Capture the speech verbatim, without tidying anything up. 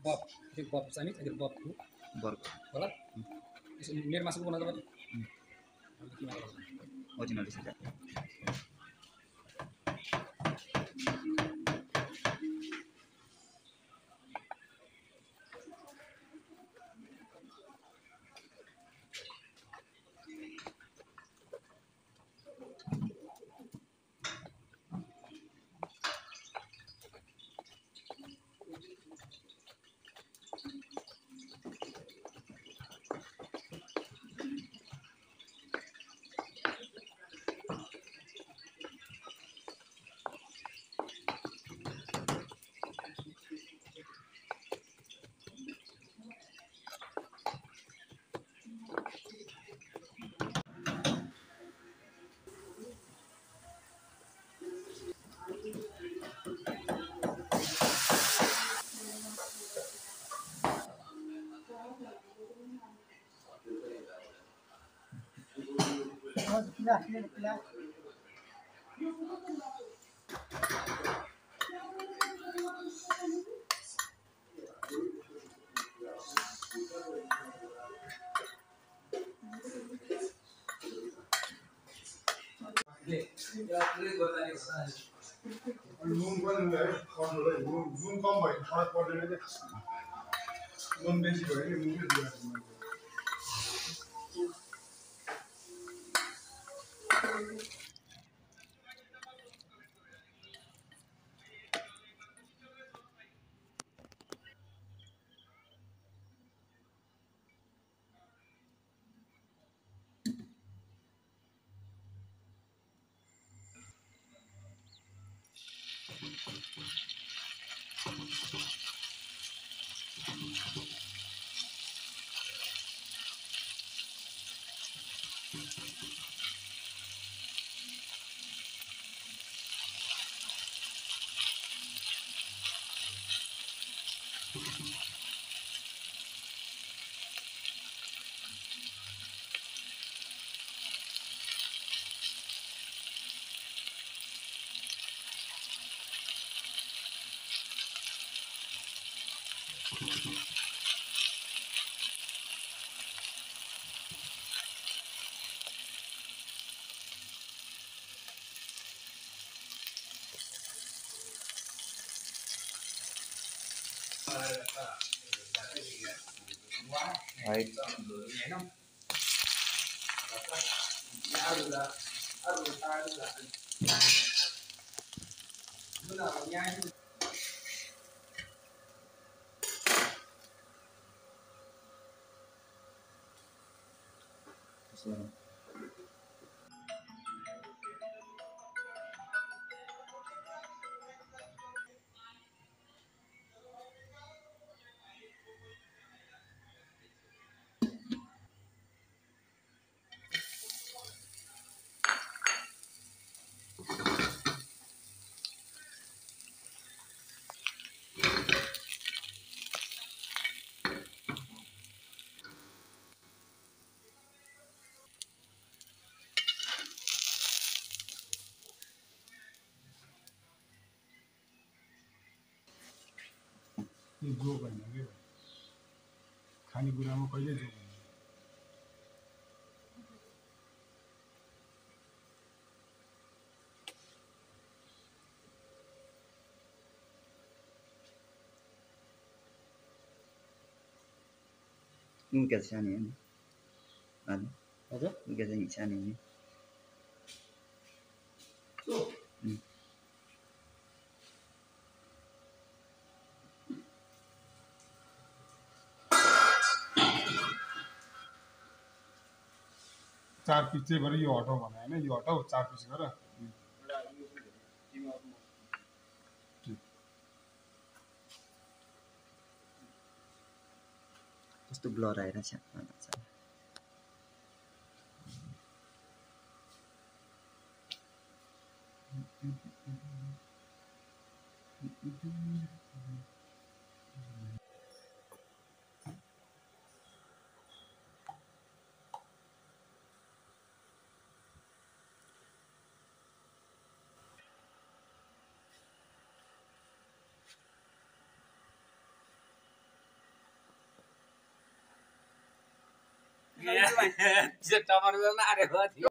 बफ त्यो बफ चाहिँ नि बफ वर्क होला मेरो मासुको बनाउँदा पनि ओरिजिनल डिस नुन पनि है कन्ट्रोल नुन नुन कम भयो फरक पर्दैन के नुन बेसी भयो नि नुन बेसी right so यो जो भएन के खानेकुरामा कहिले जो भएन उनका सानी है अनि हजुर उनका चाहिँ सानी है चार पिस चाहिँ गरे यो हटाउ भने हैन यो हटाउ चार पिस गर कस्तो ब्लर आइरहेछ टमाटर आरे